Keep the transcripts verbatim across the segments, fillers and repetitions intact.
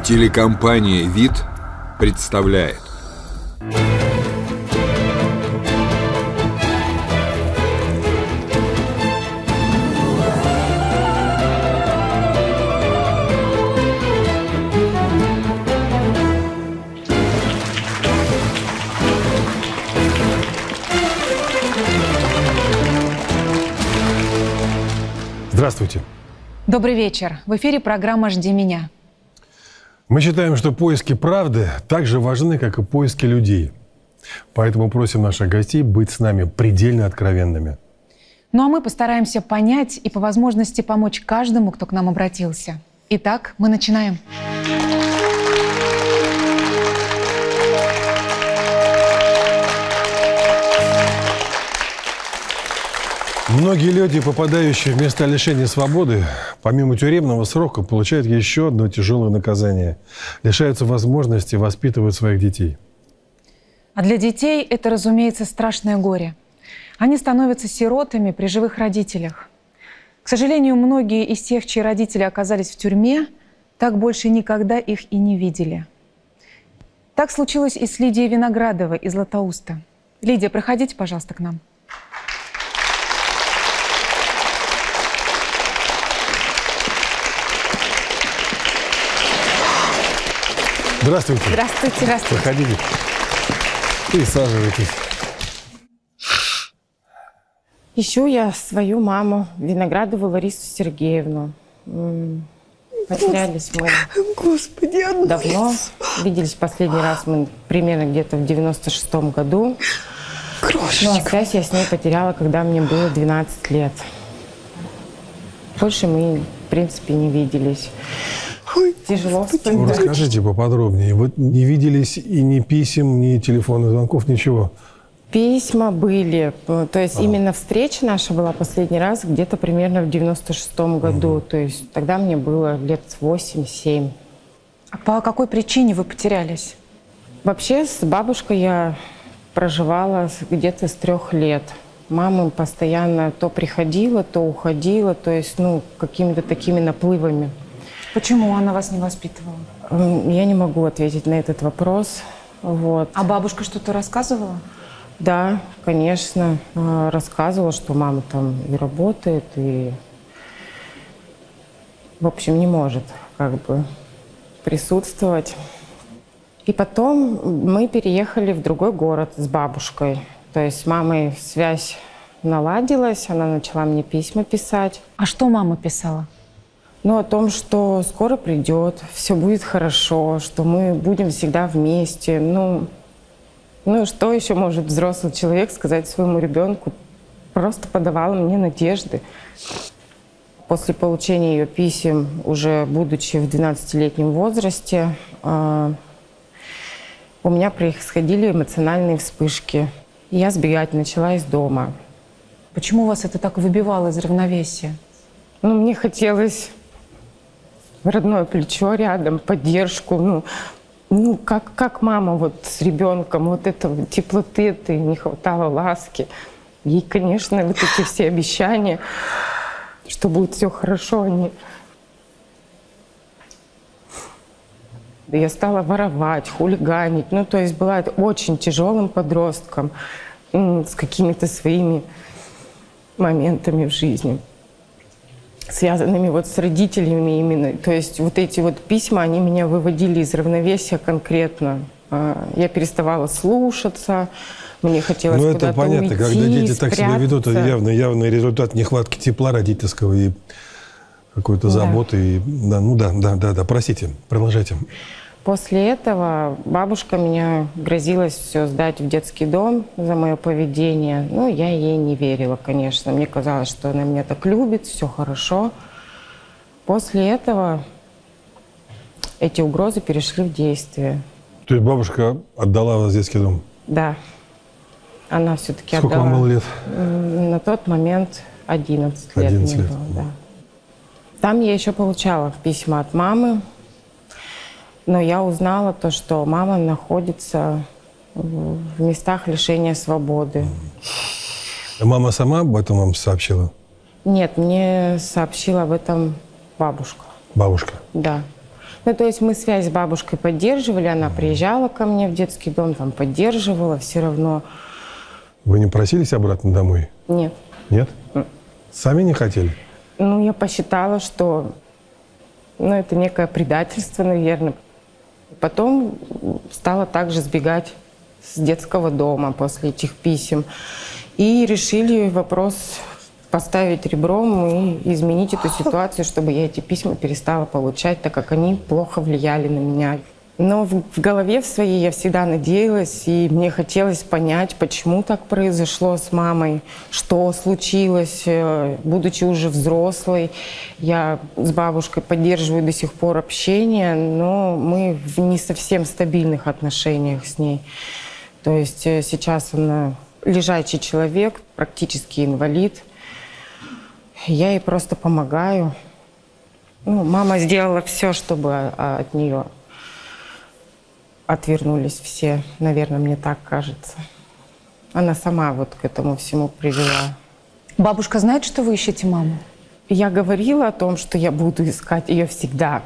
Телекомпания «Вид» представляет. Здравствуйте. Добрый вечер. В эфире программа «Жди меня». Мы считаем, что поиски правды так же важны, как и поиски людей. Поэтому просим наших гостей быть с нами предельно откровенными. Ну а мы постараемся понять и по возможности помочь каждому, кто к нам обратился. Итак, мы начинаем. Многие люди, попадающие в места лишения свободы, помимо тюремного срока, получают еще одно тяжелое наказание. Лишаются возможности воспитывать своих детей. А для детей это, разумеется, страшное горе. Они становятся сиротами при живых родителях. К сожалению, многие из тех, чьи родители оказались в тюрьме, так больше никогда их и не видели. Так случилось и с Лидией Виноградовой из Златоуста. Лидия, проходите, пожалуйста, к нам. Здравствуйте. Здравствуйте, здравствуйте. Проходите. Присаживайтесь. Ищу я свою маму, Виноградову Ларису Сергеевну. Потерялись мы Господи, давно. Виделись последний раз мы примерно где-то в девяносто шестом году. Крошечка. Ну, а связь я с ней потеряла, когда мне было двенадцать лет. Больше мы, в принципе, не виделись. Ой, Тяжело Ну, вспоминать. расскажите поподробнее. Вы не виделись и ни писем, ни телефонных звонков, ничего? Письма были. То есть а. именно встреча наша была последний раз где-то примерно в девяносто шестом году. Угу. То есть тогда мне было лет восемь-семь. А по какой причине вы потерялись? Вообще с бабушкой я проживала где-то с трех лет. Мама постоянно то приходила, то уходила. То есть, ну, какими-то такими наплывами. Почему она вас не воспитывала? Я не могу ответить на этот вопрос. Вот. А бабушка что-то рассказывала? Да, конечно, рассказывала, что мама там и работает, и, в общем, не может как бы присутствовать. И потом мы переехали в другой город с бабушкой. То есть с мамой связь наладилась, она начала мне письма писать. А что мама писала? Ну, о том, что скоро придет, все будет хорошо, что мы будем всегда вместе. Ну, ну, что еще может взрослый человек сказать своему ребенку? Просто подавала мне надежды. После получения ее писем, уже будучи в двенадцатилетнем возрасте, э, у меня происходили эмоциональные вспышки. И я сбегать начала из дома. Почему вас это так выбивало из равновесия? Ну, мне хотелось родное плечо рядом, поддержку. Ну, ну как, как мама вот с ребенком, вот этого теплоты, этой не хватало, ласки. Ей, конечно, вот эти все обещания, что будет все хорошо, они... Я стала воровать, хулиганить. Ну, то есть была очень тяжелым подростком с какими-то своими моментами в жизни, связанными вот с родителями именно. То есть вот эти вот письма, они меня выводили из равновесия конкретно. Я переставала слушаться, мне хотелось ну, куда-то это понятно, уйти, когда дети так себя ведут, это спрятаться. явно, явный результат нехватки тепла родительского и какой-то Да. заботы. И, да, ну да, да, да, да, простите, продолжайте. После этого бабушка меня грозилась все сдать в детский дом за мое поведение. Ну, я ей не верила, конечно. Мне казалось, что она меня так любит, все хорошо. После этого эти угрозы перешли в действие. То есть бабушка отдала вас в детский дом? Да. Она все-таки Сколько отдала. вам было лет? На тот момент одиннадцать лет. одиннадцать мне лет. было, да. Там я еще получала письма от мамы. Но я узнала то, что мама находится в местах лишения свободы. Мама сама об этом вам сообщила? Нет, мне сообщила об этом бабушка. Бабушка? Да. Ну, то есть мы связь с бабушкой поддерживали, она приезжала ко мне в детский дом, там поддерживала все равно. Вы не просились обратно домой? Нет. Нет? Сами не хотели? Ну, я посчитала, что ну, это некое предательство, наверное. Потом стала также сбегать с детского дома после этих писем. И решили вопрос поставить ребром и изменить эту ситуацию, чтобы я эти письма перестала получать, так как они плохо влияли на меня. Но в, в голове в своей я всегда надеялась, и мне хотелось понять, почему так произошло с мамой, что случилось, будучи уже взрослой. Я с бабушкой поддерживаю до сих пор общение, но мы в не совсем стабильных отношениях с ней. То есть сейчас она лежачий человек, практически инвалид. Я ей просто помогаю. Ну, мама сделала все, чтобы от нее отвернулись все, наверное, мне так кажется. Она сама вот к этому всему привела. Бабушка знает, что вы ищете маму? Я говорила о том, что я буду искать ее всегда.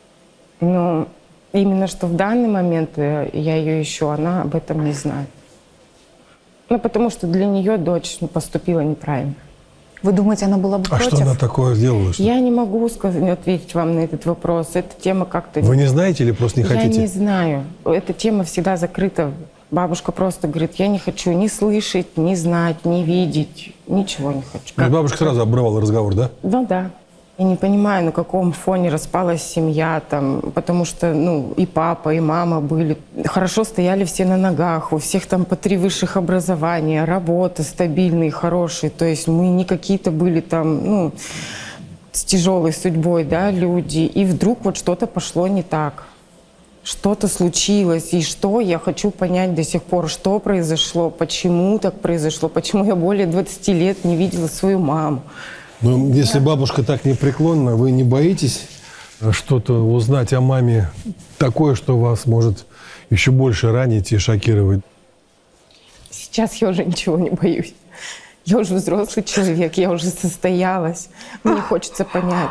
Но именно что в данный момент я ее ищу, она об этом не знает. Ну, потому что для нее дочь поступила неправильно. Вы думаете, она была бы а против? А что она такое сделала? Что? Я не могу сказать, ответить вам на этот вопрос. Эта тема как-то... Вы не знаете или просто не хотите? Я не знаю. Эта тема всегда закрыта. Бабушка просто говорит, я не хочу ни слышать, ни знать, ни видеть. Ничего не хочу. Как... Бабушка сразу обрывала разговор, да? Ну да. Я не понимаю, на каком фоне распалась семья, там, потому что ну, и папа, и мама были. Хорошо стояли все на ногах, у всех там по три высших образования, работа стабильные, хорошие. То есть мы не какие-то были там, ну, с тяжелой судьбой, да, люди. И вдруг вот что-то пошло не так. Что-то случилось. И что, я хочу понять до сих пор, что произошло, почему так произошло, почему я более двадцати лет не видела свою маму. Но если бабушка так непреклонна, вы не боитесь что-то узнать о маме такое, что вас может еще больше ранить и шокировать? Сейчас я уже ничего не боюсь. Я уже взрослый человек, я уже состоялась. Мне хочется понять.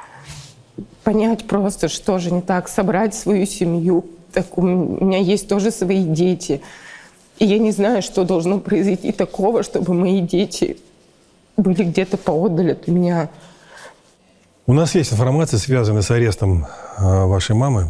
Понять просто, что же не так. Собрать свою семью. Так у меня есть тоже свои дети. И я не знаю, что должно произойти такого, чтобы мои дети... были где-то поодаль от меня. У нас есть информация, связанная с арестом э, вашей мамы.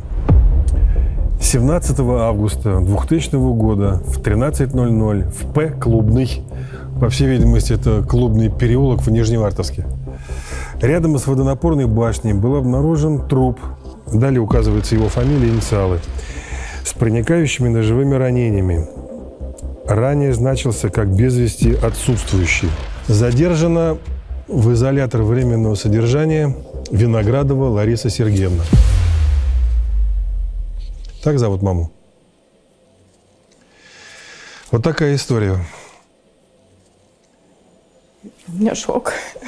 семнадцатого августа двухтысячного года в тринадцать ноль ноль в П. Клубный, по всей видимости, это Клубный переулок в Нижневартовске, рядом с водонапорной башней был обнаружен труп, далее указываются его фамилия и инициалы, с проникающими ножевыми ранениями. Ранее значился как без вести отсутствующий. Задержана в изолятор временного содержания Виноградова Лариса Сергеевна. Так зовут маму. Вот такая история. У меня шок.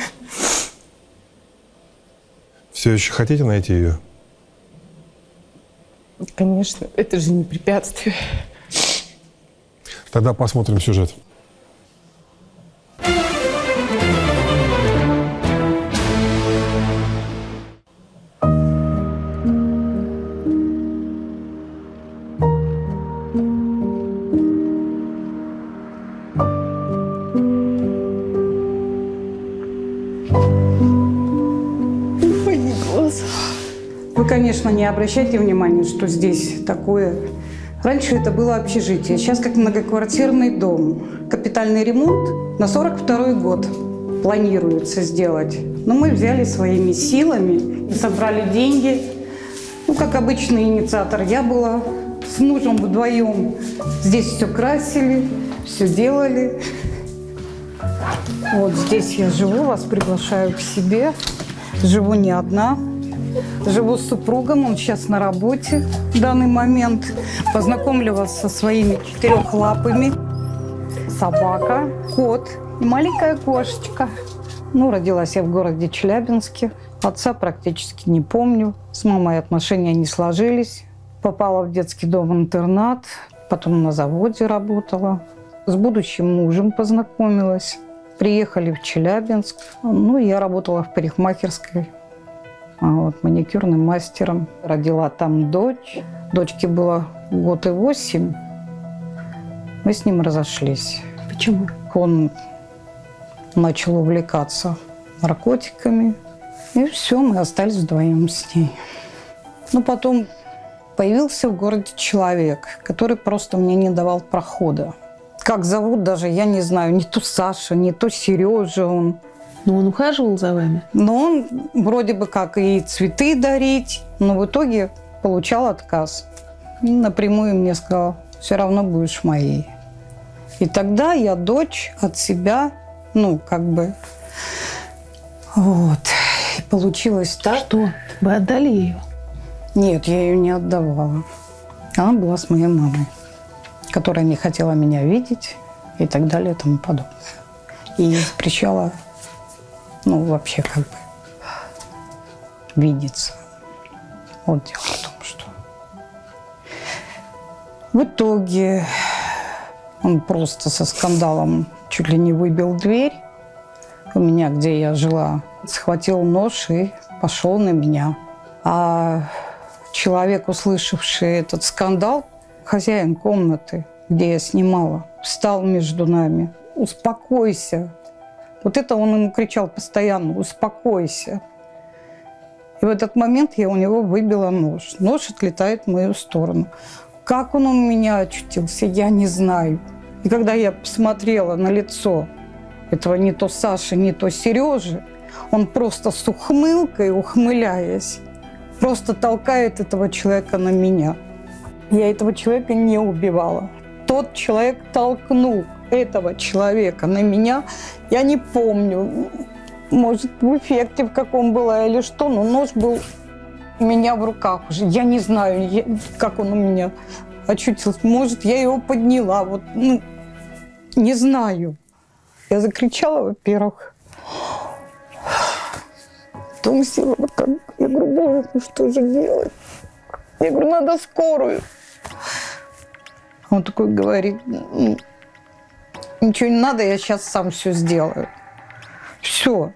Все еще хотите найти ее? Конечно, это же не препятствие. Тогда посмотрим сюжет. Вы, конечно, не обращайте внимания, что здесь такое. Раньше это было общежитие, сейчас как многоквартирный дом. Капитальный ремонт на сорок второй год планируется сделать. Но мы взяли своими силами и собрали деньги. Ну, как обычный инициатор, я была с мужем вдвоем. Здесь все красили, все делали. Вот здесь я живу, вас приглашаю к себе. Живу не одна. Живу с супругом, он сейчас на работе в данный момент. Познакомлю вас со своими четырехлапыми. Собака, кот и маленькая кошечка. Ну, родилась я в городе Челябинске. Отца практически не помню. С мамой отношения не сложились. Попала в детский дом-интернат. Потом на заводе работала. С будущим мужем познакомилась. Приехали в Челябинск. Ну, я работала в парикмахерской. вот, маникюрным мастером. Родила там дочь. Дочке было год и восемь. Мы с ним разошлись. Почему? Он начал увлекаться наркотиками. И все, мы остались вдвоем с ней. Но потом появился в городе человек, который просто мне не давал прохода. Как зовут даже, я не знаю. Не то Саша, не то Сережа он. Но он ухаживал за вами? Но он вроде бы как и цветы дарить, но в итоге получал отказ. И напрямую мне сказал: все равно будешь моей. И тогда я дочь от себя, ну, как бы, вот. И получилось так. Что? Вы отдали ее? Нет, я ее не отдавала. Она была с моей мамой, которая не хотела меня видеть и так далее и тому подобное. И запрещала, ну, вообще как бы видеться. Вот дело в том, что... В итоге он просто со скандалом чуть ли не выбил дверь у меня, где я жила. Схватил нож и пошел на меня. А человек, услышавший этот скандал, хозяин комнаты, где я снимала, встал между нами. «Успокойся». Вот это он ему кричал постоянно: «Успокойся». И в этот момент я у него выбила нож. Нож отлетает в мою сторону. Как он у меня очутился, я не знаю. И когда я посмотрела на лицо этого не то Саши, не то Сережи, он просто с ухмылкой, ухмыляясь, просто толкает этого человека на меня. Я этого человека не убивала. Тот человек толкнул этого человека на меня. Я не помню, может, в эффекте в каком была или что, но нож был у меня в руках уже. Я не знаю, я, как он у меня очутился. Может, я его подняла. Вот, ну, не знаю. Я закричала, во-первых. Потом села вот так. Я говорю: боже, ну что же делать? Я говорю: надо скорую. Он такой говорит: ничего не надо, я сейчас сам все сделаю. Все.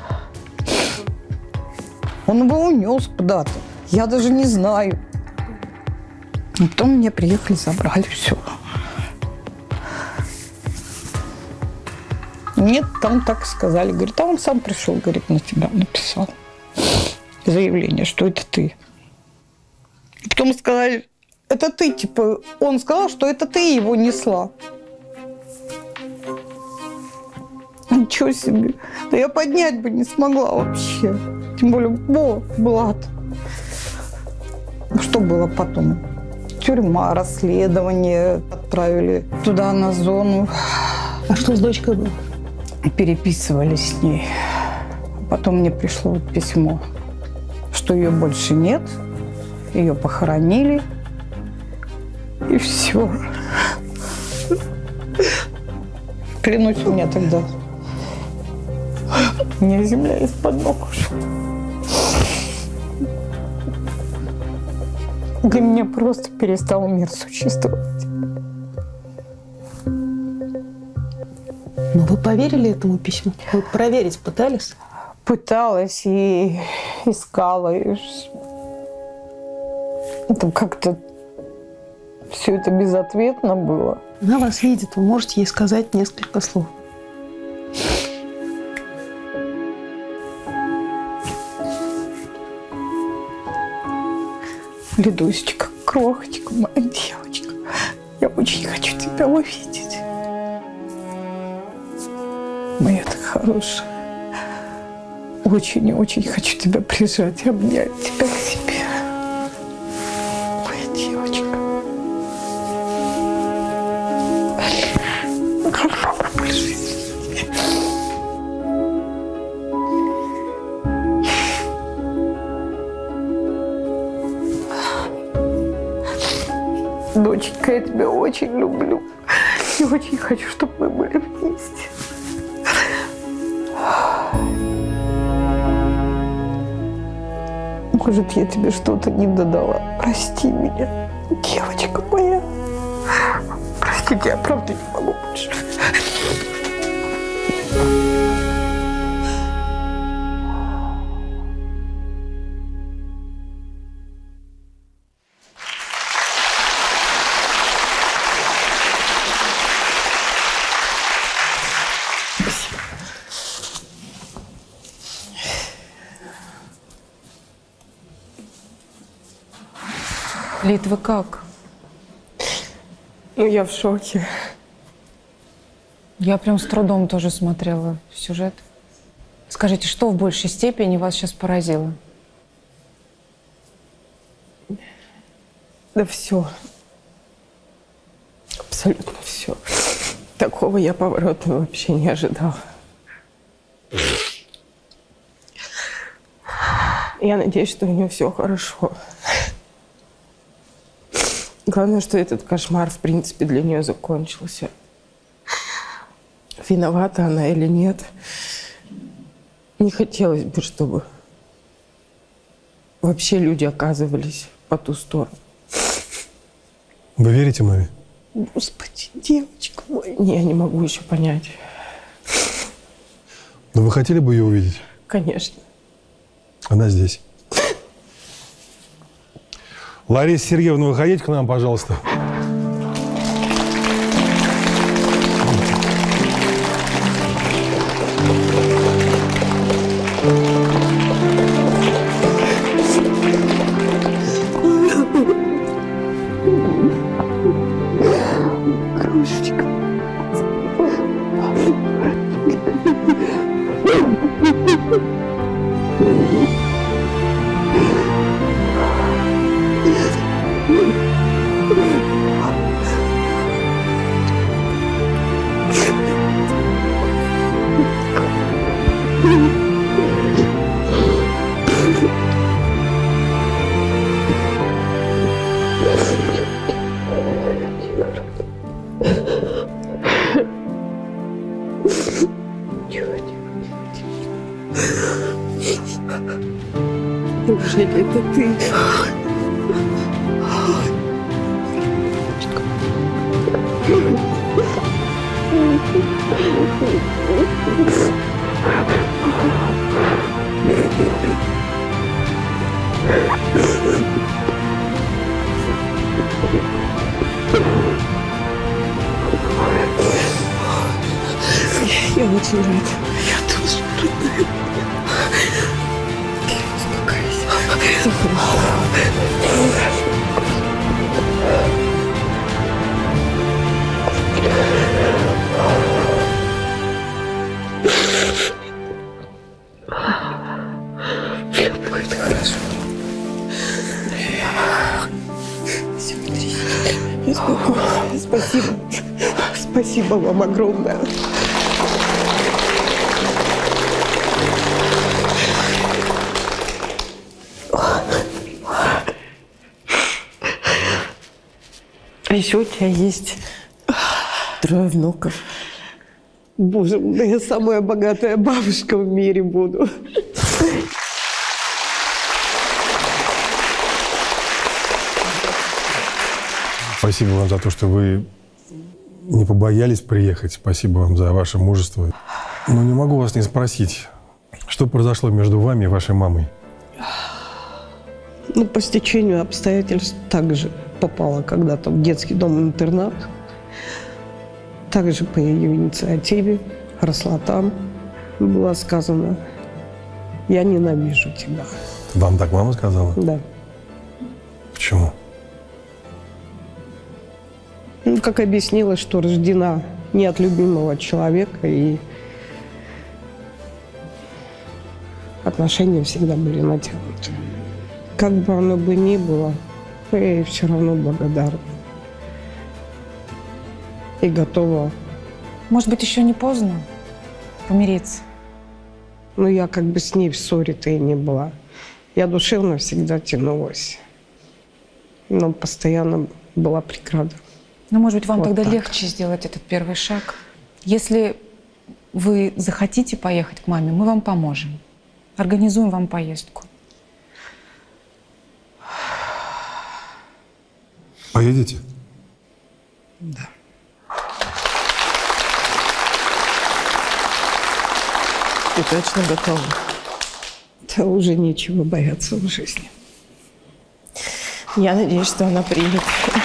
Он его унес куда-то. Я даже не знаю. Потом мне приехали, забрали все. Нет, там так сказали. Говорит, а он сам пришел, говорит, на тебя написал заявление, что это ты. И потом сказали: это ты, типа, он сказал, что это ты его несла. Ничего себе. Да я поднять бы не смогла вообще. Тем более, о, Влад. Что было потом? Тюрьма, расследование. Отправили туда, на зону. А что с дочкой было? Переписывались с ней. Потом мне пришло вот письмо, что ее больше нет. Ее похоронили. И все. Клянусь, у меня тогда у меня земля из-под ног ушла. Для меня просто перестал мир существовать. Но вы поверили этому письму? Вы проверить пытались? Пыталась и искала. И... Это как-то все это безответно было. Она вас видит, вы можете ей сказать несколько слов. Лидусечка, крохочка, моя девочка, я очень хочу тебя увидеть. Моя ты хорошая. Очень и очень хочу тебя прижать и обнять тебя к себе. Моя девочка. Как мама больше. Доченька, я тебя очень люблю. И очень хочу, чтобы мы были вместе. Может, я тебе что-то не додала. Прости меня, девочка моя. Простите, я правда не могу больше. Лид, вы как? Ну, я в шоке. Я прям с трудом тоже смотрела сюжет. Скажите, что в большей степени вас сейчас поразило? Да все. Абсолютно все. Такого я поворота вообще не ожидала. Я надеюсь, что у нее все хорошо. Главное, что этот кошмар, в принципе, для нее закончился. Виновата она или нет, не хотелось бы, чтобы вообще люди оказывались по ту сторону. Вы верите маме? Господи, девочка моя. Не, я не могу еще понять. Но вы хотели бы ее увидеть? Конечно. Она здесь. Лариса Сергеевна, выходите к нам, пожалуйста. Неужели это ты? Я очень рада. Я тоже рада. Успокойся. Все хорошо. Все будет хорошо. Все, не трясись. Успокойся. Спасибо. Спасибо вам огромное. А еще у тебя есть трое внуков. Боже мой, да я самая богатая бабушка в мире буду. Спасибо вам за то, что вы не побоялись приехать. Спасибо вам за ваше мужество. Но не могу вас не спросить, что произошло между вами и вашей мамой? Ну, по стечению обстоятельств также попала когда-то в детский дом-интернат. Также по ее инициативе росла там. Было сказано: я ненавижу тебя. Вам так мама сказала? Да. Почему? Ну, как объяснила, что рождена не от любимого человека, и отношения всегда были натянуты. Как бы оно бы ни было, я ей все равно благодарна. И готова. Может быть, еще не поздно помириться? Но я как бы с ней в ссоре-то и не была. Я душевно всегда тянулась. Но постоянно была преграда. Ну, может быть, вам Вот тогда так. легче сделать этот первый шаг. Если вы захотите поехать к маме, мы вам поможем. Организуем вам поездку. Поедете? Да. Ты точно готова? Да уже нечего бояться в жизни. Я надеюсь, что она примет.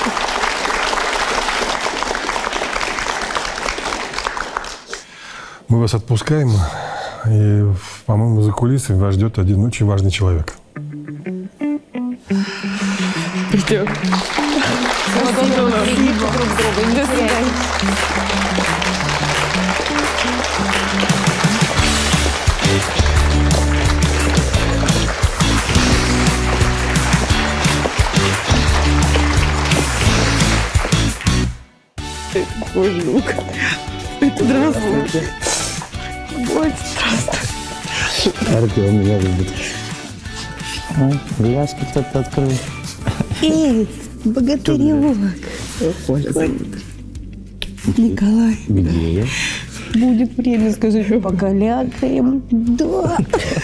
Мы вас отпускаем, и, по-моему, за кулисами вас ждет один очень важный человек. При Ждем. Спасибо. Спасибо друг другу. До свидания. Боже, Лука. Здравствуйте. Вот, здравствуйте. Артем меня любит. Глазки кто-то открыл. Эй, богатыревок. Николай. Где? Будет время, скажи, покалякаем. Да.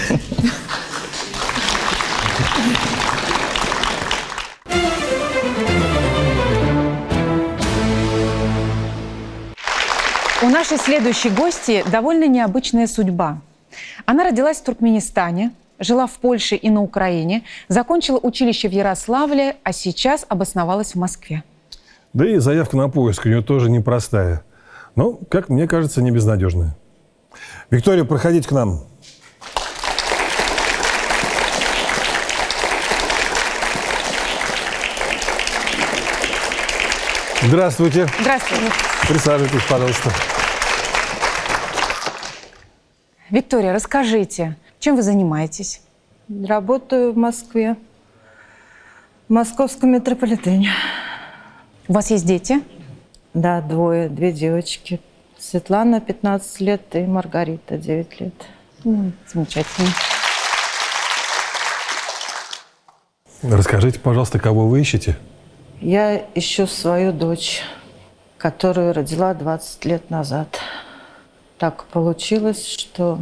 У нашей следующей гости довольно необычная судьба. Она родилась в Туркменистане, жила в Польше и на Украине, закончила училище в Ярославле, а сейчас обосновалась в Москве. Да и заявка на поиск у нее тоже непростая. Но, как мне кажется, не безнадежная. Виктория, проходите к нам. Здравствуйте. Здравствуйте. Присаживайтесь, пожалуйста. Виктория, расскажите, чем вы занимаетесь? Работаю в Москве, в московском метрополитене. У вас есть дети? Да, двое, две девочки. Светлана, пятнадцать лет, и Маргарита, девять лет. Mm, замечательно. Расскажите, пожалуйста, кого вы ищете? Я ищу свою дочь, которую родила двадцать лет назад. Так получилось, что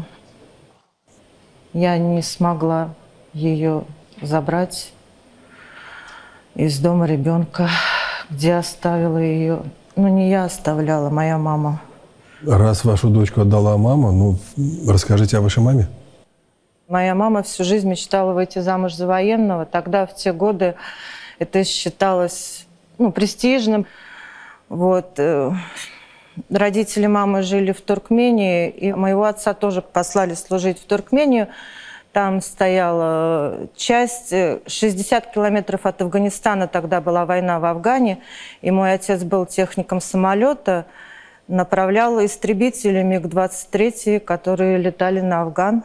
я не смогла ее забрать из дома ребенка, где оставила ее. Ну, не я оставляла, моя мама. Раз вашу дочку отдала мама, ну, расскажите о вашей маме. Моя мама всю жизнь мечтала выйти замуж за военного. Тогда, в те годы, это считалось, ну, престижным. Вот. Родители мамы жили в Туркмении, и моего отца тоже послали служить в Туркмению. Там стояла часть, шестьдесят километров от Афганистана, тогда была война в Афгане, и мой отец был техником самолета, направлял истребители миг двадцать три, которые летали на Афган.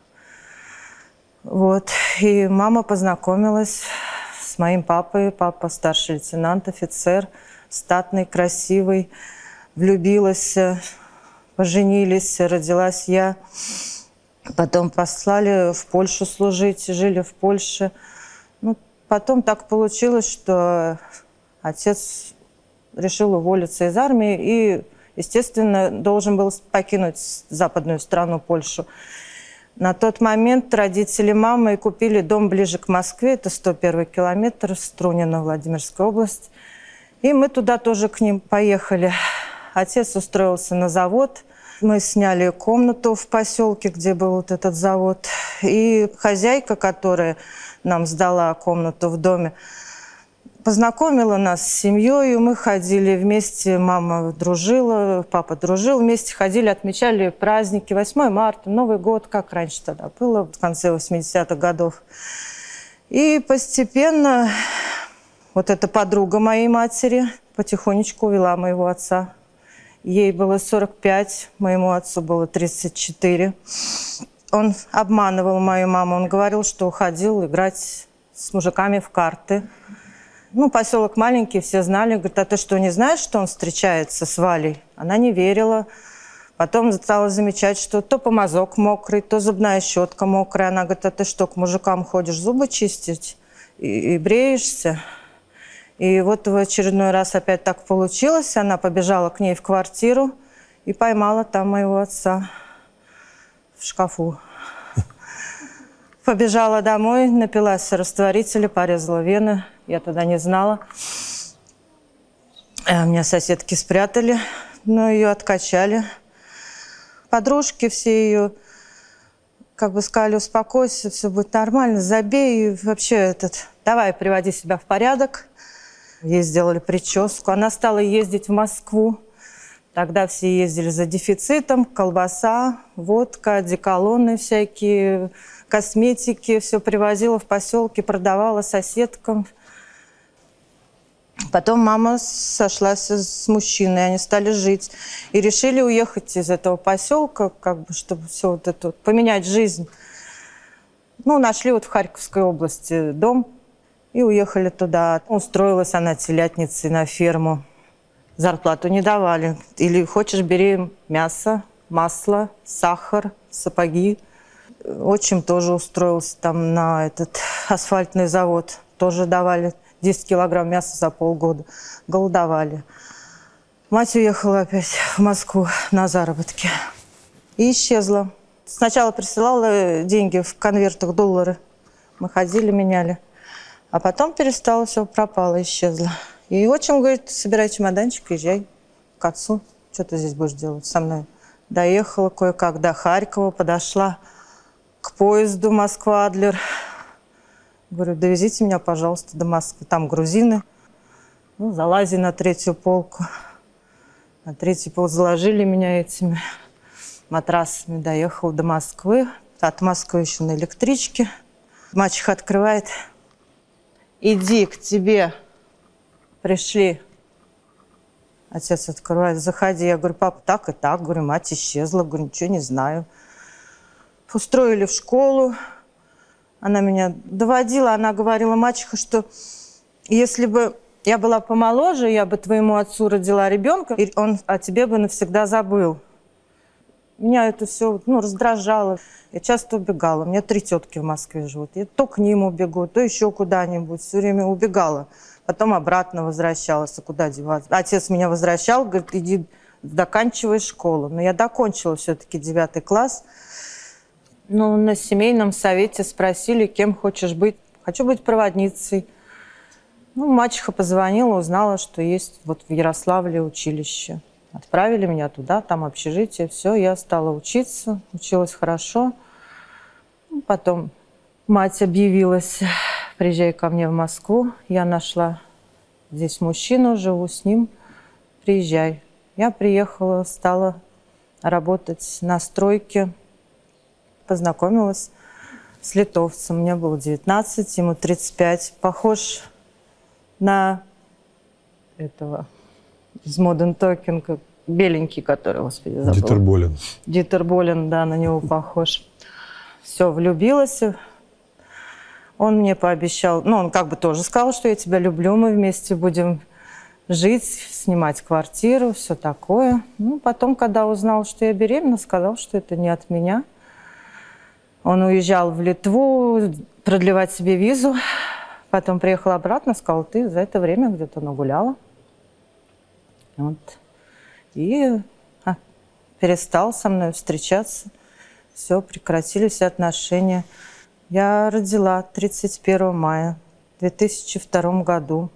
Вот. И мама познакомилась с моим папой, папа старший лейтенант, офицер, статный, красивый. Влюбилась, поженились, родилась я. Потом послали в Польшу служить, жили в Польше. Ну, потом так получилось, что отец решил уволиться из армии и, естественно, должен был покинуть западную страну, Польшу. На тот момент родители мамы купили дом ближе к Москве, это сто первый километр, Струнино, Владимирская область. И мы туда тоже к ним поехали. Отец устроился на завод. Мы сняли комнату в поселке, где был вот этот завод. И хозяйка, которая нам сдала комнату в доме, познакомила нас с семьей. Мы ходили вместе, мама дружила, папа дружил. Вместе ходили, отмечали праздники. восьмое марта, Новый год, как раньше тогда было, в конце восьмидесятых годов. И постепенно вот эта подруга моей матери потихонечку увела моего отца. Ей было сорок пять, моему отцу было тридцать четыре. Он обманывал мою маму, он говорил, что уходил играть с мужиками в карты. Ну, поселок маленький, все знали. Говорит, а ты что, не знаешь, что он встречается с Валей? Она не верила. Потом стала замечать, что то помазок мокрый, то зубная щетка мокрая. Она говорит, а ты что, к мужикам ходишь зубы чистить и, и бреешься? И вот в очередной раз опять так получилось. Она побежала к ней в квартиру и поймала там моего отца в шкафу. Побежала домой, напилась растворителя, порезала вены. Я тогда не знала. Меня соседки спрятали, но ее откачали. Подружки все ее как бы сказали, успокойся, все будет нормально, забей. И вообще этот, давай, приводи себя в порядок. Ей сделали прическу. Она стала ездить в Москву. Тогда все ездили за дефицитом. Колбаса, водка, одеколоны всякие, косметики. Все привозила в поселки, продавала соседкам. Потом мама сошлась с мужчиной, они стали жить. И решили уехать из этого поселка, как бы, чтобы все вот это, поменять жизнь. Ну, нашли вот в Харьковской области дом и уехали туда. Устроилась она телятницей на ферму. Зарплату не давали. Или хочешь, бери мясо, масло, сахар, сапоги. Отчим тоже устроился там на этот асфальтный завод. Тоже давали десять килограмм мяса за полгода. Голодовали. Мать уехала опять в Москву на заработки. И исчезла. Сначала присылала деньги в конвертах, доллары. Мы ходили, меняли. А потом перестала, все пропало, исчезла. И отчим говорит: собирай чемоданчик, езжай к отцу. Что ты здесь будешь делать со мной? Доехала кое-как до Харькова, подошла к поезду Москва-Адлер. Говорю: довезите меня, пожалуйста, до Москвы. Там грузины. Ну, залази на третью полку. На третью полку заложили меня этими матрасами. Доехала до Москвы. От Москвы еще на электричке. Мачеха открывает: иди, к тебе пришли. Отец открывает: заходи. Я говорю: папа, так и так. Говорю: мать исчезла. Говорю: ничего не знаю. Устроили в школу. Она меня доводила. Она говорила, мачеха, что если бы я была помоложе, я бы твоему отцу родила ребенка, и он о тебе бы навсегда забыл. Меня это все, ну, раздражало. Я часто убегала. У меня три тетки в Москве живут. Я то к ним убегу, то еще куда-нибудь. Все время убегала. Потом обратно возвращалась. А куда деваться? Отец меня возвращал, говорит: иди доканчивай школу. Но я докончила все-таки девятый класс. Но на семейном совете спросили, кем хочешь быть. Хочу быть проводницей. Ну, мачеха позвонила, узнала, что есть вот в Ярославле училище. Отправили меня туда, там общежитие, все. Я стала учиться, училась хорошо. Потом мать объявилась: приезжай ко мне в Москву. Я нашла здесь мужчину, живу с ним, приезжай. Я приехала, стала работать на стройке. Познакомилась с литовцем. Мне было девятнадцать, ему тридцать пять. Похож на этого из Modern Talking, беленький, который, господи, забыла. Дитер Болен. Дитер Болен, да, на него похож. Все, влюбилась. Он мне пообещал, ну, он как бы тоже сказал, что я тебя люблю, мы вместе будем жить, снимать квартиру, все такое. Ну, потом, когда узнал, что я беременна, сказал, что это не от меня. Он уезжал в Литву продлевать себе визу. Потом приехал обратно, сказал: ты за это время где-то нагуляла. Вот. И а, перестал со мной встречаться. Все, прекратились все отношения. Я родила тридцать первого мая две тысячи втором году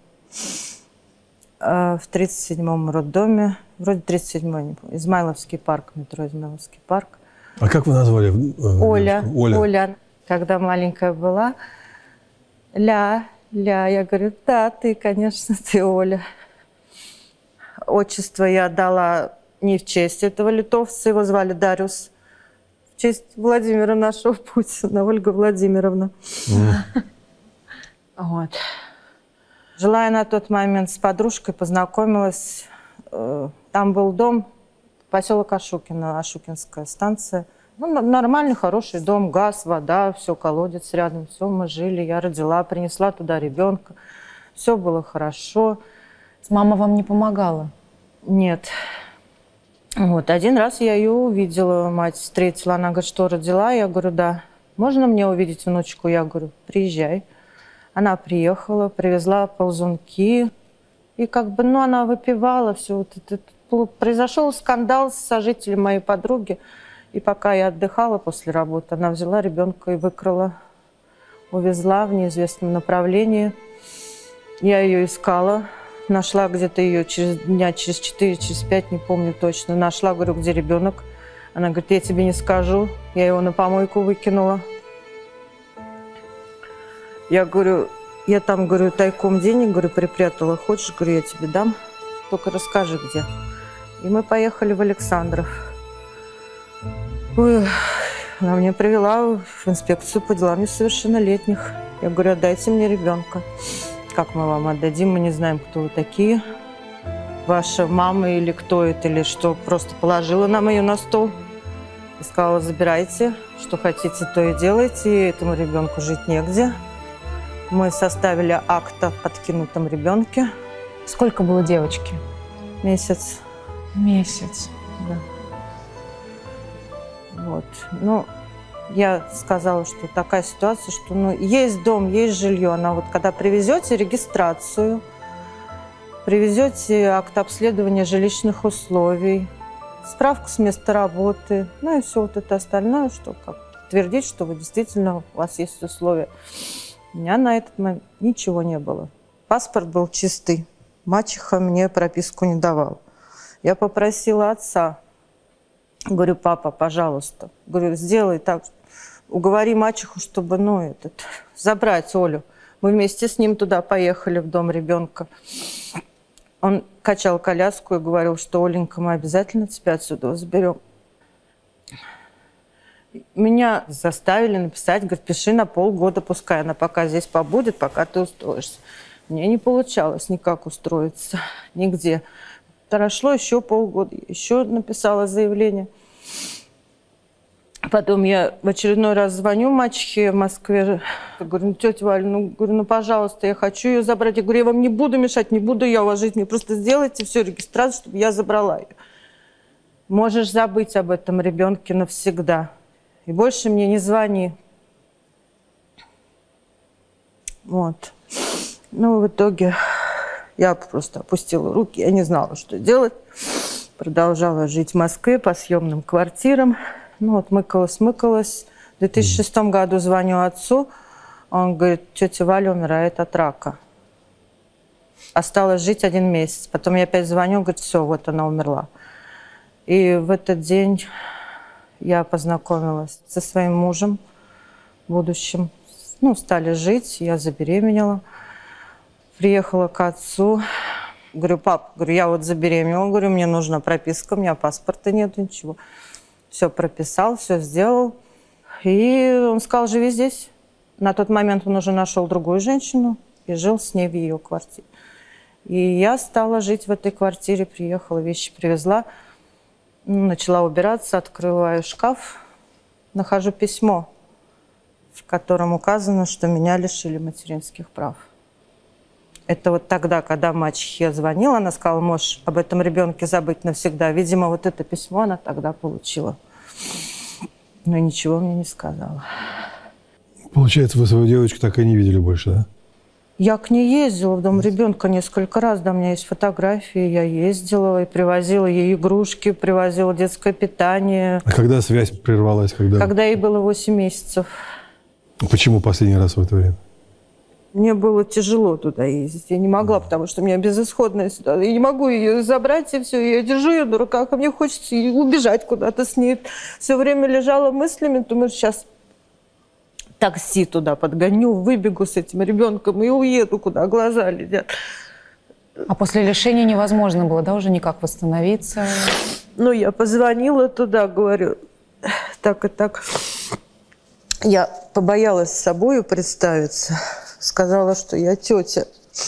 э, в тридцать седьмом роддоме. Вроде тридцать седьмой, не помню. Измайловский парк, метро Измайловский парк. А как вы назвали? Оля. Оля. Оля. Когда маленькая была, Ля, Ля. Я говорю: да, ты, конечно, ты Оля. Отчество я дала не в честь этого литовца, его звали Дариус. В честь Владимира нашего Путина, Ольга Владимировна. Mm. Вот. Жила я на тот момент с подружкой, познакомилась. Там был дом, поселок Ашукино, Ашукинская станция. Ну, нормальный, хороший дом, газ, вода, все, колодец рядом, все, мы жили. Я родила, принесла туда ребенка. Все было хорошо. Мама вам не помогала? Нет. Вот, один раз я ее увидела, мать встретила. Она говорит: что, родила? Я говорю: да. Можно мне увидеть внучку? Я говорю: приезжай. Она приехала, привезла ползунки. И как бы, ну, она выпивала все. Вот это, произошел скандал с сожителем моей подруги. И пока я отдыхала после работы, она взяла ребенка и выкрала. Увезла в неизвестном направлении. Я ее искала. Нашла где-то ее через дня, через четыре, через пять, не помню точно. Нашла, говорю: где ребенок? Она говорит: я тебе не скажу. Я его на помойку выкинула. Я говорю: я там, говорю, тайком денег, говорю, припрятала. Хочешь, говорю, я тебе дам. Только расскажи, где. И мы поехали в Александров. Ой, она меня привела в инспекцию по делам несовершеннолетних. Я говорю: отдайте мне ребенка. как мы вам отдадим, мы не знаем, кто вы такие. Ваша мама или кто это, или что. Просто положила нам ее на стол и сказала, забирайте, что хотите, то и делайте. И этому ребенку жить негде. Мы составили акт о подкинутом ребенке. Сколько было девочки? Месяц. Месяц. Да. Вот. Ну, я сказала, что такая ситуация, что ну, есть дом, есть жилье. Она вот когда привезете регистрацию, привезете акт обследования жилищных условий, справку с места работы, ну и все вот это остальное, что как подтвердить, что вы действительно, у вас есть условия. У меня на этот момент ничего не было. Паспорт был чистый. Мачеха мне прописку не давала. Я попросила отца. Говорю, папа, пожалуйста. Говорю, сделай так, уговори мачеху, чтобы, ну, этот, забрать Олю. Мы вместе с ним туда поехали, в дом ребенка. Он качал коляску и говорил, что, Оленька, мы обязательно тебя отсюда заберем. Меня заставили написать, говорит, пиши на полгода, пускай она пока здесь побудет, пока ты устроишься. Мне не получалось никак устроиться, нигде. Прошло еще полгода, еще написала заявление. Потом я в очередной раз звоню мачехе в Москве. Я говорю, ну, тетя Валя, ну, говорю, ну, пожалуйста, я хочу ее забрать. Я говорю, я вам не буду мешать, не буду я уважить, мне просто сделайте всю регистрацию, чтобы я забрала ее. Можешь забыть об этом ребенке навсегда. И больше мне не звони. Вот. Ну, в итоге я просто опустила руки, я не знала, что делать. Продолжала жить в Москве по съемным квартирам. Ну, вот мыкалась-мыкалась. В две тысячи шестом году звоню отцу. Он говорит, тетя Валя умирает от рака. Осталось жить один месяц. Потом я опять звоню, говорит, все, вот она умерла. И в этот день я познакомилась со своим мужем будущим. Ну, стали жить, я забеременела. Приехала к отцу. Говорю, пап, говорю, я вот забеременела. Говорю, мне нужна прописка, у меня паспорта нет, ничего. Все прописал, все сделал. И он сказал, живи здесь. На тот момент он уже нашел другую женщину и жил с ней в ее квартире. И я стала жить в этой квартире, приехала, вещи привезла. Начала убираться, открываю шкаф, нахожу письмо, в котором указано, что меня лишили материнских прав. Это вот тогда, когда мачехе звонила, она сказала, можешь об этом ребенке забыть навсегда. Видимо, вот это письмо она тогда получила. Но ничего мне не сказала. Получается, вы свою девочку так и не видели больше, да? Я к ней ездила в дом ребенка несколько раз. Да, у меня есть фотографии. Я ездила и привозила ей игрушки, привозила детское питание. А когда связь прервалась? Когда, когда ей было восемь месяцев. Почему последний раз в это время? Мне было тяжело туда ездить. Я не могла, потому что у меня безысходная ситуация. Я не могу ее забрать, и все. Я держу ее на руках, а мне хочется убежать куда-то с ней. Все время лежала мыслями, думаю, сейчас такси туда подгоню, выбегу с этим ребенком и уеду, куда глаза глядят. А после лишения невозможно было, да, уже никак восстановиться? Ну, я позвонила туда, говорю, так и так. Я побоялась с собой представиться. Сказала, что я тетя.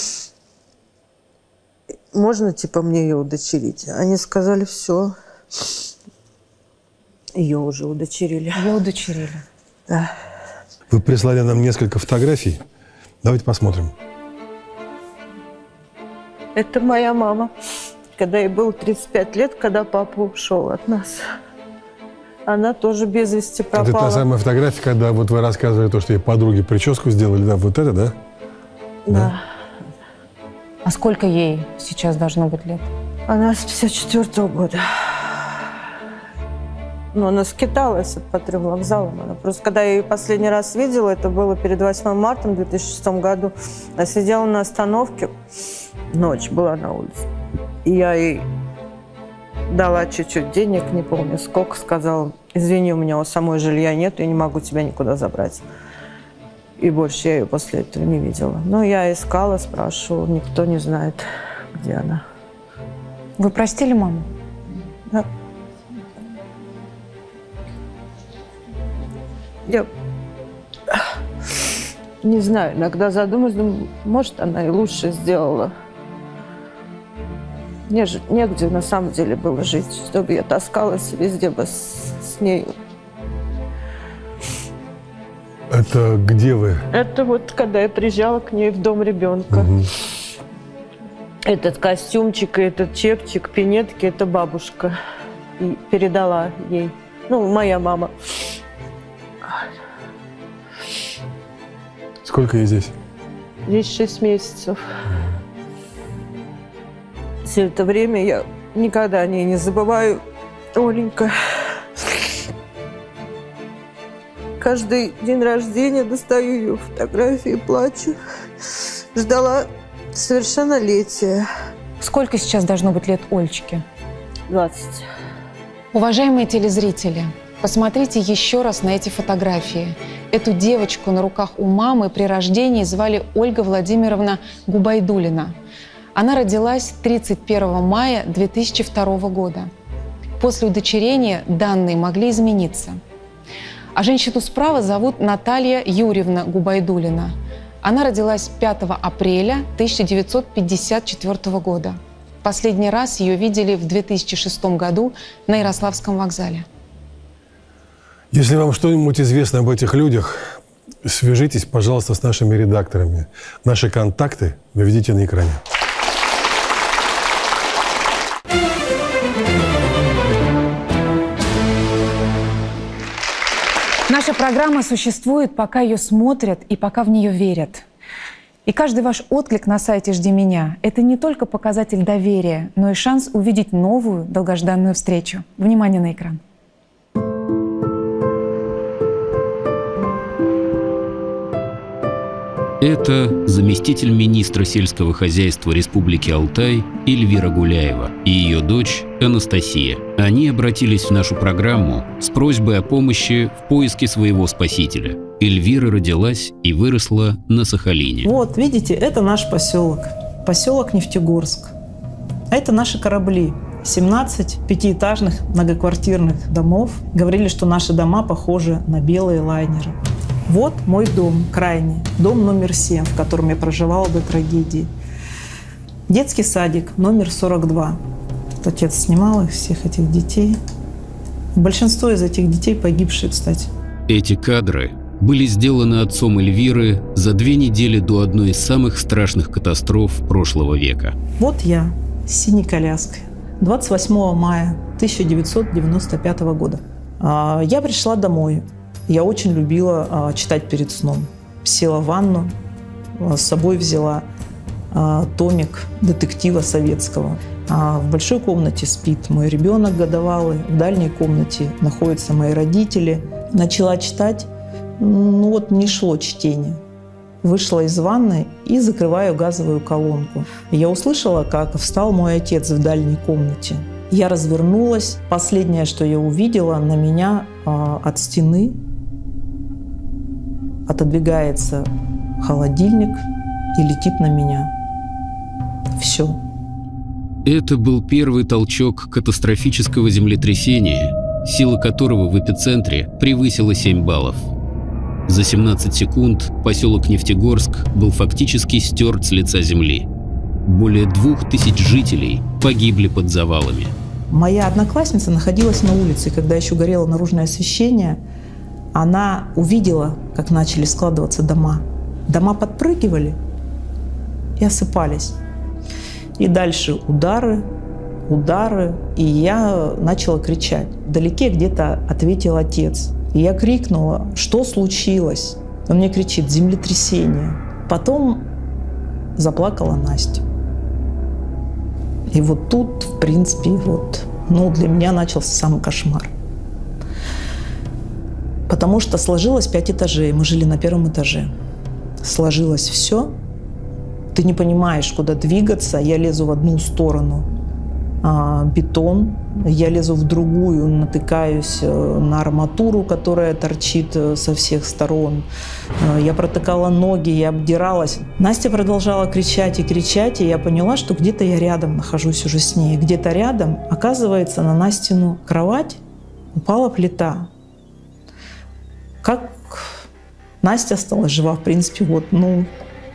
Можно, типа, мне ее удочерить? Они сказали, все. Ее уже удочерили. Ее удочерили. Да. Вы прислали нам несколько фотографий. Давайте посмотрим. Это моя мама. Когда ей было тридцать пять лет, когда папа ушел от нас. Она тоже без вести пропала. Это та самая фотография, когда вот вы рассказывали то, что ей подруги прическу сделали, да, вот это, да? Да. да. А сколько ей сейчас должно быть лет? Она с пятьдесят четвёртого года. Но она скиталась по трем вокзалам. Она просто, когда я ее последний раз видела, это было перед восьмым марта в две тысячи шестом году, я сидела на остановке, ночь была на улице, и я ей дала чуть-чуть денег, не помню сколько, сказала, извини, у меня у самой жилья нет, я не могу тебя никуда забрать. И больше я ее после этого не видела. Но я искала, спрашивала, никто не знает, где она. Вы простили маму? Да. Я не знаю, иногда задумываюсь, думаю, может, она и лучше сделала. Мне же негде на самом деле было жить, чтобы я таскалась везде бы с, с ней. Это где вы? Это вот когда я приезжала к ней в дом ребенка. Угу. Этот костюмчик и этот чепчик, пинетки, это бабушка и передала ей. Ну, моя мама. Сколько ей здесь? Здесь шесть месяцев. Все это время я никогда о ней не забываю. Оленька. Каждый день рождения достаю ее фотографии, плачу. Ждала совершеннолетия. Сколько сейчас должно быть лет Олечке? двадцать. Уважаемые телезрители, посмотрите еще раз на эти фотографии. Эту девочку на руках у мамы при рождении звали Ольга Владимировна Губайдуллина. Она родилась тридцать первого мая две тысячи второго года. После удочерения данные могли измениться. А женщину справа зовут Наталья Юрьевна Губайдуллина. Она родилась пятого апреля тысяча девятьсот пятьдесят четвёртого года. Последний раз ее видели в две тысячи шестом году на Ярославском вокзале. Если вам что-нибудь известно об этих людях, свяжитесь, пожалуйста, с нашими редакторами. Наши контакты вы видите на экране. Наша программа существует, пока ее смотрят и пока в нее верят. И каждый ваш отклик на сайте «Жди меня» — это не только показатель доверия, но и шанс увидеть новую долгожданную встречу. Внимание на экран. Это заместитель министра сельского хозяйства Республики Алтай Эльвира Гуляева и ее дочь Анастасия. Они обратились в нашу программу с просьбой о помощи в поиске своего спасителя. Эльвира родилась и выросла на Сахалине. Вот, видите, это наш поселок. Поселок Нефтегорск. А это наши корабли. семнадцать пятиэтажных многоквартирных домов. Говорили, что наши дома похожи на белые лайнеры. Вот мой дом, крайний, дом номер семь, в котором я проживала до трагедии. Детский садик номер сорок два. Отец снимал их, всех этих детей. Большинство из этих детей погибшие, кстати. Эти кадры были сделаны отцом Эльвиры за две недели до одной из самых страшных катастроф прошлого века. Вот я с синей коляской. двадцать восьмого мая тысяча девятьсот девяносто пятого года. Я пришла домой. Я очень любила а, читать перед сном. Села в ванну, а, с собой взяла а, томик детектива советского. А в большой комнате спит мой ребенок годовалый, в дальней комнате находятся мои родители. Начала читать, ну вот не шло чтение. Вышла из ванны и закрываю газовую колонку. Я услышала, как встал мой отец в дальней комнате. Я развернулась. Последнее, что я увидела, на меня а, от стены отодвигается холодильник и летит на меня. Все. Это был первый толчок катастрофического землетрясения, сила которого в эпицентре превысила семь баллов. За семнадцать секунд поселок Нефтегорск был фактически стерт с лица земли. Более двух тысяч жителей погибли под завалами. Моя одноклассница находилась на улице, когда еще горело наружное освещение. Она увидела, как начали складываться дома. Дома подпрыгивали и осыпались. И дальше удары, удары. И я начала кричать. Вдалеке где-то ответил отец. И я крикнула, что случилось? Он мне кричит, землетрясение. Потом заплакала Настя. И вот тут, в принципе, вот, ну, для меня начался сам кошмар. Потому что сложилось пять этажей, мы жили на первом этаже. Сложилось все, ты не понимаешь, куда двигаться. Я лезу в одну сторону, а, бетон, я лезу в другую, натыкаюсь на арматуру, которая торчит со всех сторон. Я протыкала ноги, я обдиралась. Настя продолжала кричать и кричать, и я поняла, что где-то я рядом нахожусь уже с ней. Где-то рядом, оказывается, на Настину кровать упала плита. Как Настя осталась жива, в принципе, вот, ну,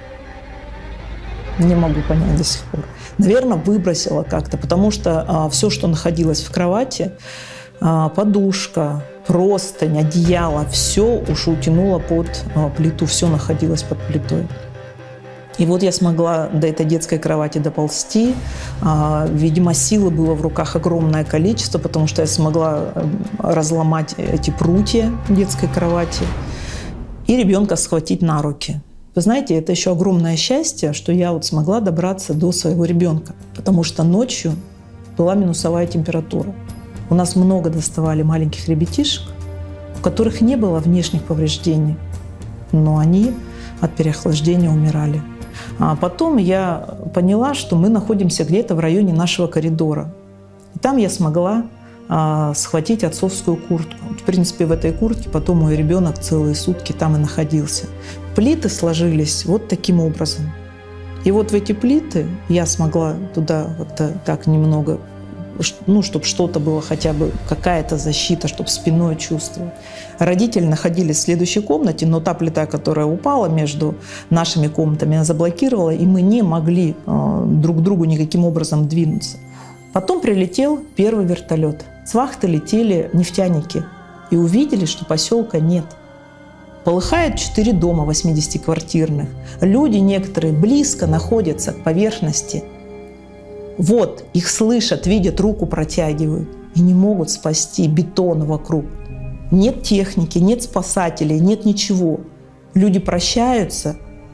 не могу понять до сих пор. Наверное, выбросила как-то, потому что а, все, что находилось в кровати, а, подушка, простынь, одеяло, все уж утянуло под а, плиту, все находилось под плитой. И вот я смогла до этой детской кровати доползти. А, видимо, силы было в руках огромное количество, потому что я смогла разломать эти прутья детской кровати и ребенка схватить на руки. Вы знаете, это еще огромное счастье, что я вот смогла добраться до своего ребенка, потому что ночью была минусовая температура. У нас много доставали маленьких ребятишек, у которых не было внешних повреждений, но они от переохлаждения умирали. А потом я поняла, что мы находимся где-то в районе нашего коридора. И там я смогла а, схватить отцовскую куртку. В принципе, в этой куртке потом мой ребенок целые сутки там и находился. Плиты сложились вот таким образом. И вот в эти плиты я смогла туда как-то так немного, ну, чтобы что-то было, хотя бы какая-то защита, чтобы спиной чувствовать. Родители находились в следующей комнате, но та плита, которая упала между нашими комнатами, она заблокировала, и мы не могли э, друг к другу никаким образом двинуться. Потом прилетел первый вертолет. С вахты летели нефтяники и увидели, что поселка нет. Полыхает четыре дома восьмидесятиквартирных. Люди некоторые близко находятся к поверхности. Вот, их слышат, видят, руку протягивают и не могут спасти, бетон вокруг. Нет техники, нет спасателей, нет ничего. Люди прощаются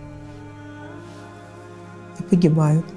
и погибают.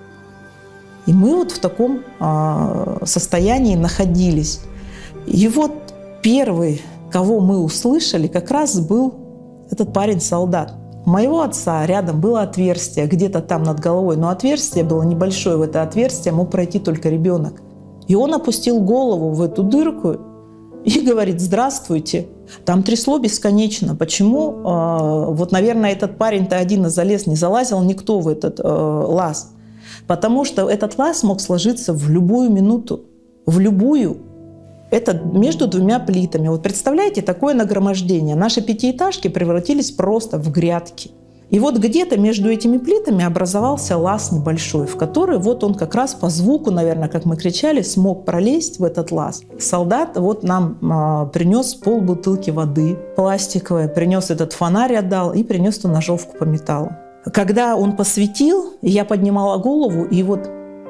И мы вот в таком а, состоянии находились. И вот первый, кого мы услышали, как раз был этот парень-солдат. У моего отца рядом было отверстие, где-то там над головой, но отверстие было небольшое, в это отверстие мог пройти только ребенок. И он опустил голову в эту дырку и говорит: «Здравствуйте». Там трясло бесконечно. Почему? Э, вот, наверное, этот парень-то один и залез, не залазил никто в этот э, лаз. Потому что этот лаз мог сложиться в любую минуту, в любую. Это между двумя плитами. Вот представляете, такое нагромождение. Наши пятиэтажки превратились просто в грядки. И вот где-то между этими плитами образовался лаз небольшой, в который вот он как раз по звуку, наверное, как мы кричали, смог пролезть в этот лаз. Солдат вот нам э, принес полбутылки воды пластиковой, принес этот фонарь, отдал и принес ту ножовку по металлу. Когда он посветил, я поднимала голову, и вот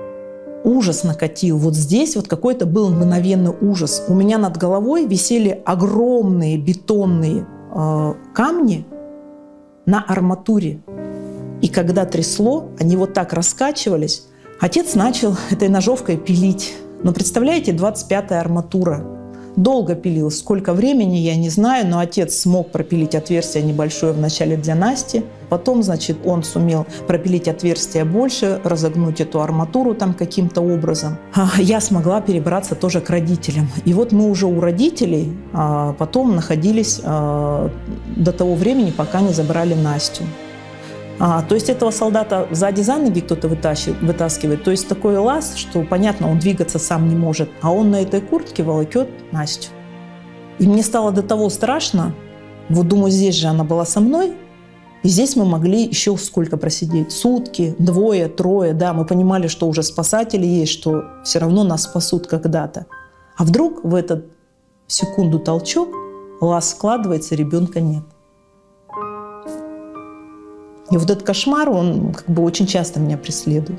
ужас накатил. Вот здесь вот какой-то был мгновенный ужас. У меня над головой висели огромные бетонные э, камни на арматуре. И когда трясло, они вот так раскачивались. Отец начал этой ножовкой пилить. Но представляете, двадцать пятая арматура. Долго пилил. Сколько времени, я не знаю, но отец смог пропилить отверстие небольшое вначале для Насти. Потом, значит, он сумел пропилить отверстие больше, разогнуть эту арматуру там каким-то образом. Я смогла перебраться тоже к родителям. И вот мы уже у родителей а потом находились а, до того времени, пока не забрали Настю. А, то есть этого солдата сзади за ноги кто-то вытаскивает. То есть такой лаз, что, понятно, он двигаться сам не может. А он на этой куртке волокет Настю. И мне стало до того страшно. Вот думаю, здесь же она была со мной. И здесь мы могли еще сколько просидеть. Сутки, двое, трое. Да, мы понимали, что уже спасатели есть, что все равно нас спасут когда-то. А вдруг в этот секунду толчок, лаз складывается, ребенка нет. И вот этот кошмар, он как бы очень часто меня преследует.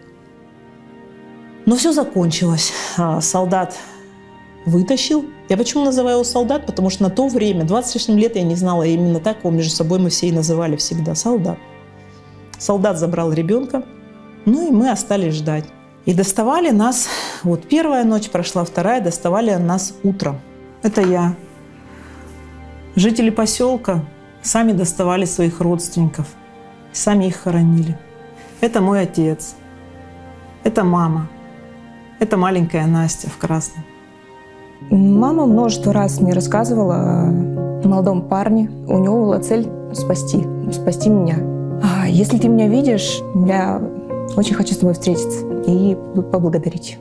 Но все закончилось. Солдат вытащил. Я почему называю его солдат? Потому что на то время, двадцать с лишним лет, я не знала, и именно так его между собой мы все и называли всегда. Солдат. Солдат забрал ребенка, ну и мы остались ждать. И доставали нас, вот первая ночь прошла, вторая, доставали нас утром. Это я. Жители поселка сами доставали своих родственников. Сами их хоронили. Это мой отец. Это мама. Это маленькая Настя в красном. Мама множество раз мне рассказывала о молодом парне. У него была цель спасти, спасти меня. А если ты меня видишь, я очень хочу с тобой встретиться и поблагодарить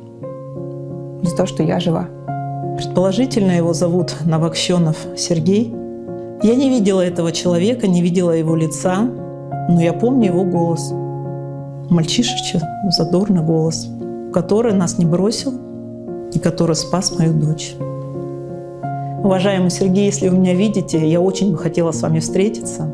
за то, что я жива. Предположительно, его зовут Новокщенов Сергей. Я не видела этого человека, не видела его лица, но я помню его голос. Мальчишечий, задорный голос, который нас не бросил и который спас мою дочь. Уважаемый Сергей, если вы меня видите, я очень бы хотела с вами встретиться.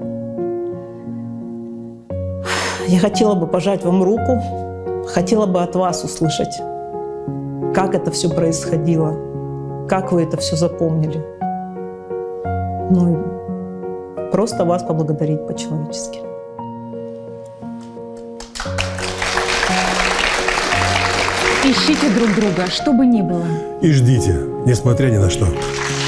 Я хотела бы пожать вам руку, хотела бы от вас услышать, как это все происходило, как вы это все запомнили. Ну и просто вас поблагодарить по-человечески. Ищите друг друга, что бы ни было. И ждите, несмотря ни на что.